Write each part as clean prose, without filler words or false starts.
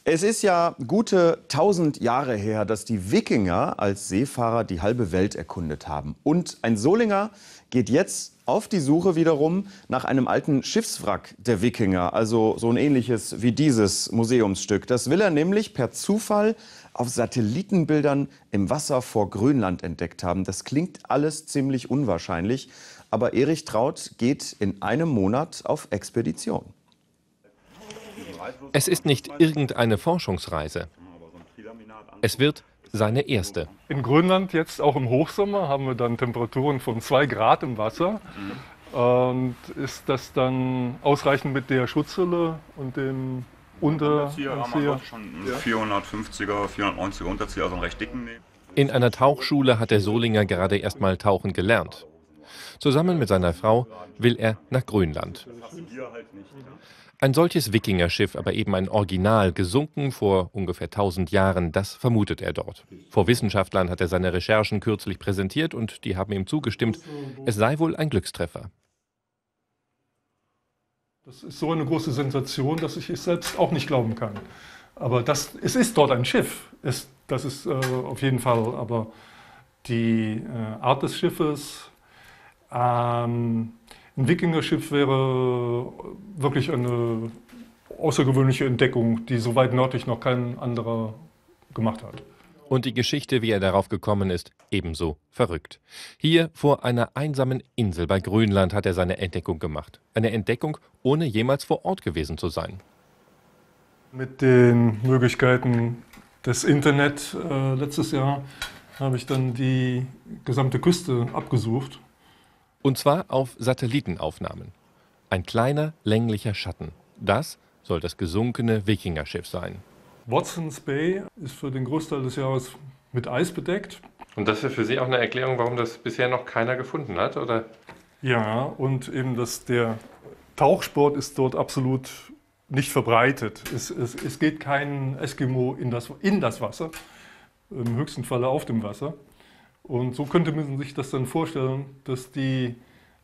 Es ist ja gute 1000 Jahre her, dass die Wikinger als Seefahrer die halbe Welt erkundet haben. Und ein Solinger geht jetzt auf die Suche wiederum nach einem alten Schiffswrack der Wikinger, also so ein ähnliches wie dieses Museumsstück. Das will er nämlich per Zufall auf Satellitenbildern im Wasser vor Grönland entdeckt haben. Das klingt alles ziemlich unwahrscheinlich, aber Erich Traut geht in einem Monat auf Expedition. Es ist nicht irgendeine Forschungsreise. Es wird seine erste. In Grönland jetzt auch im Hochsommer haben wir dann Temperaturen von 2 Grad im Wasser. Und ist das dann ausreichend mit der Schutzhülle und dem Unterzieher? Haben wir schon einen 450er, 490er Unterzieher, also einen recht dicken. In einer Tauchschule hat der Solinger gerade erst mal tauchen gelernt. Zusammen mit seiner Frau will er nach Grönland. Ein solches Wikingerschiff, aber eben ein Original, gesunken vor ungefähr 1000 Jahren, das vermutet er dort. Vor Wissenschaftlern hat er seine Recherchen kürzlich präsentiert und die haben ihm zugestimmt, es sei wohl ein Glückstreffer. Das ist so eine große Sensation, dass ich es selbst auch nicht glauben kann. Aber es ist dort ein Schiff, das ist auf jeden Fall, aber die Art des Schiffes, ein Wikingerschiff wäre wirklich eine außergewöhnliche Entdeckung, die so weit nördlich noch kein anderer gemacht hat. Und die Geschichte, wie er darauf gekommen ist, ebenso verrückt. Hier vor einer einsamen Insel bei Grönland hat er seine Entdeckung gemacht. Eine Entdeckung, ohne jemals vor Ort gewesen zu sein. Mit den Möglichkeiten des Internet letztes Jahr habe ich dann die gesamte Küste abgesucht. Und zwar auf Satellitenaufnahmen. Ein kleiner, länglicher Schatten. Das soll das gesunkene Wikingerschiff sein. Watsons Bay ist für den Großteil des Jahres mit Eis bedeckt. Und das ist für Sie auch eine Erklärung, warum das bisher noch keiner gefunden hat, oder? Ja, und eben der Tauchsport ist dort absolut nicht verbreitet. Es geht kein Eskimo in das Wasser, im höchsten Falle auf dem Wasser. Und so könnte man sich das dann vorstellen, dass wenn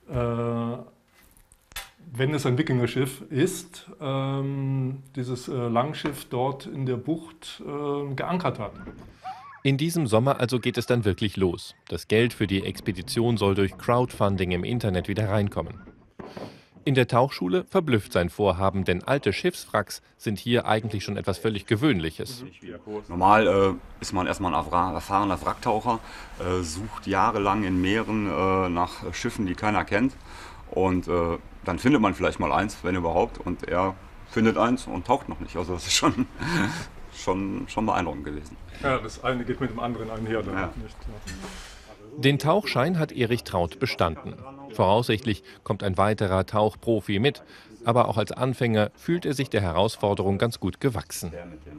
es ein Wikingerschiff ist, dieses Langschiff dort in der Bucht geankert hat. In diesem Sommer also geht es dann wirklich los. Das Geld für die Expedition soll durch Crowdfunding im Internet wieder reinkommen. In der Tauchschule verblüfft sein Vorhaben, denn alte Schiffswracks sind hier eigentlich schon etwas völlig Gewöhnliches. Normal ist man erstmal ein erfahrener Wracktaucher, sucht jahrelang in Meeren nach Schiffen, die keiner kennt. Und dann findet man vielleicht mal eins, wenn überhaupt. Und er findet eins und taucht noch nicht. Also das ist schon beeindruckend gewesen. Ja, das eine geht mit dem anderen einher. Ja. Nicht, ja. Den Tauchschein hat Erich Traut bestanden. Voraussichtlich kommt ein weiterer Tauchprofi mit. Aber auch als Anfänger fühlt er sich der Herausforderung ganz gut gewachsen.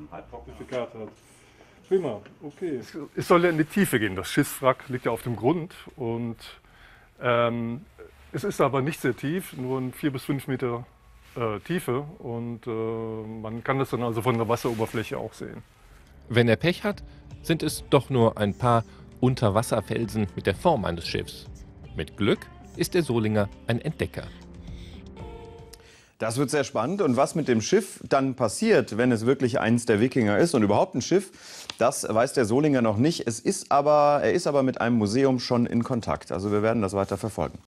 Prima, okay. Es soll ja in die Tiefe gehen. Das Schiffswrack liegt ja auf dem Grund. Und es ist aber nicht sehr tief, nur 4 bis 5 Meter Tiefe. Und man kann das dann also von der Wasseroberfläche auch sehen. Wenn er Pech hat, sind es doch nur ein paar Unterwasserfelsen mit der Form eines Schiffs. Mit Glück ist der Solinger ein Entdecker. Das wird sehr spannend. Und was mit dem Schiff dann passiert, wenn es wirklich eins der Wikinger ist und überhaupt ein Schiff, das weiß der Solinger noch nicht. Er ist aber mit einem Museum schon in Kontakt. Also wir werden das weiter verfolgen.